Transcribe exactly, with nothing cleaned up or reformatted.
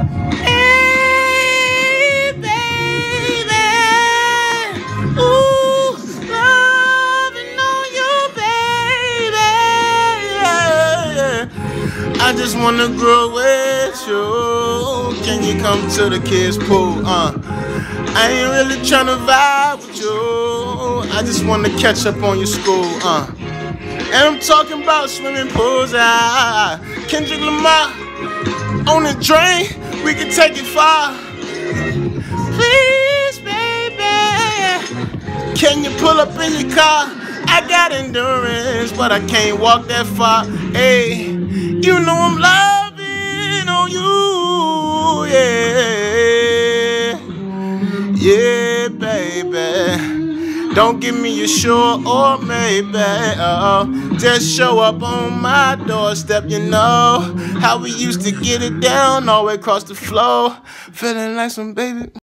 Hey, baby. Ooh, loving on you, baby. I just wanna grow with you. Can you come to the kids' pool? Uh, I ain't really tryna vibe with you. I just wanna catch up on your school. Uh, and I'm talking about swimming pools. Ah, Kendrick Lamar on the drain. We can take it far. Please, baby, can you pull up in your car? I got endurance, but I can't walk that far. Hey, you know I'm loving on you, yeah, yeah, baby. Don't give me a sure or maybe, oh, just show up on my doorstep, you know how we used to get it down all the way across the floor, feeling like some baby.